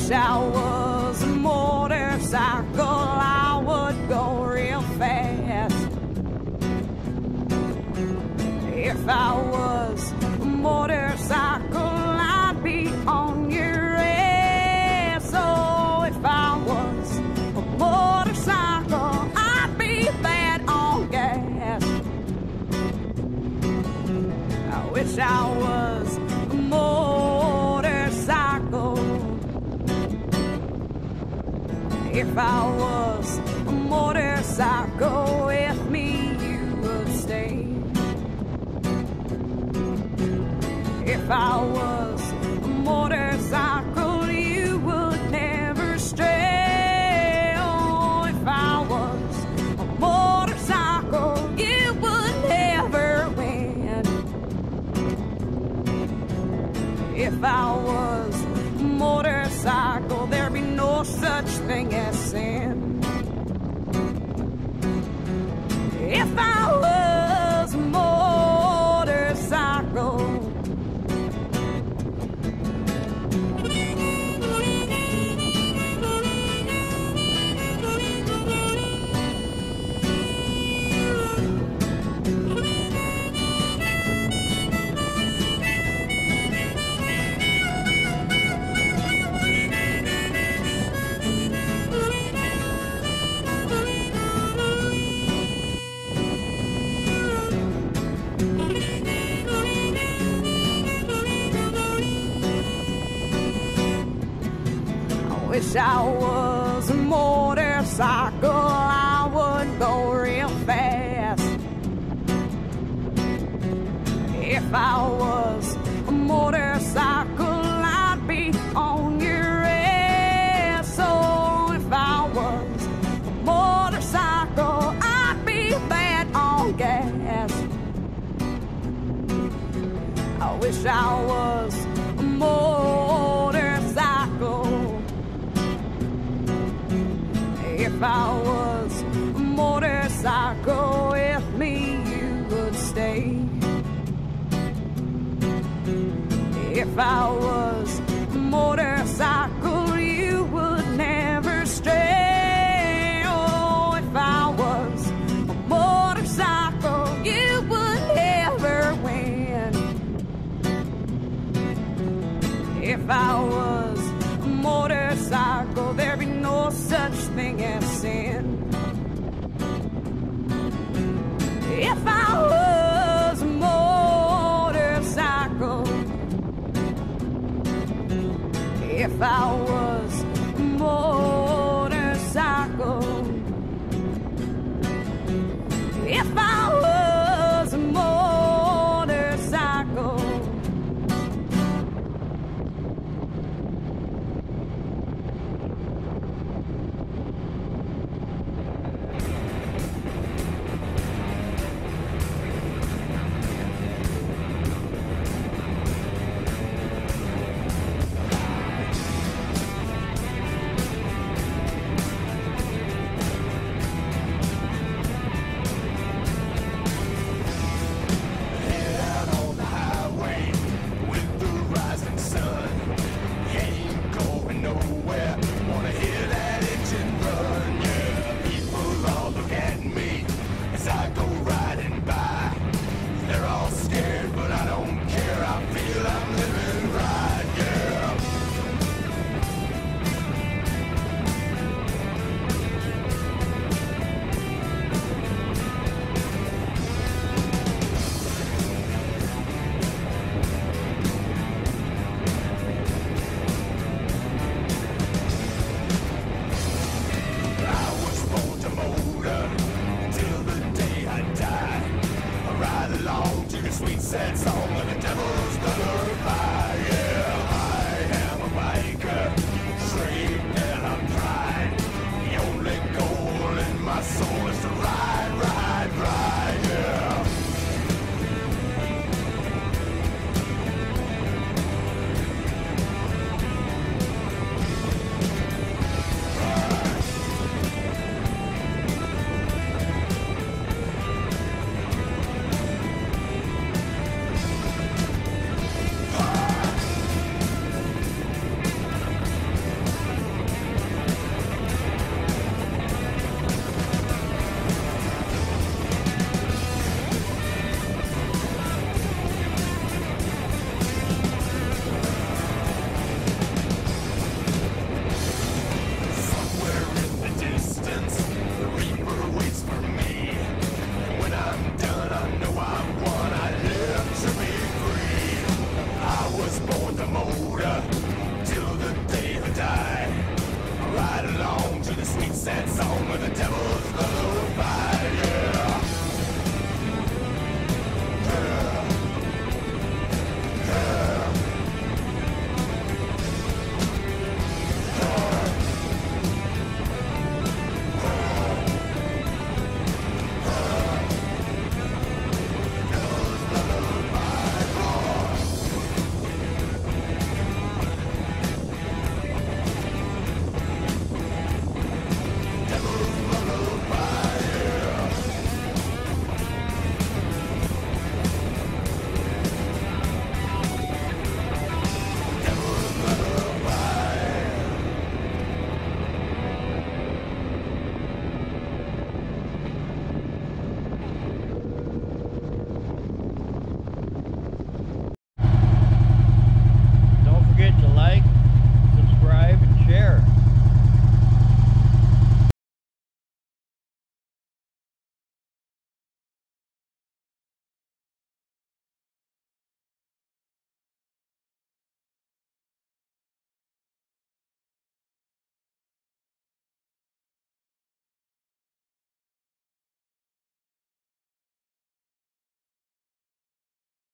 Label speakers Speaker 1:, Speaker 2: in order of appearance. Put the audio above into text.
Speaker 1: wish I was a motorcycle, I would go real fast. If I was a motorcycle, I'd be on your ass. Oh, if I was a motorcycle, I'd be bad on gas. I wish I was a motorcycle. If I was a motorcycle, with me you would stay. If I was a motorcycle, you would never stray. Oh, if I was a motorcycle, you would never win. If I was a motorcycle, there'd be no such thing as sin. If I was a motorcycle, wish I was a motorcycle, I would go real fast. If I was a motorcycle, I'd be on your ass. Oh, if I was a motorcycle, I'd be bad on gas. I wish I was a motorcycle. If I was a motorcycle, with me you would stay. If I was a motorcycle, you would never stray. Oh, if I was a motorcycle, you would never win. If I was a motorcycle, there'd be no such thing as sin. If I was a motorcycle, if I was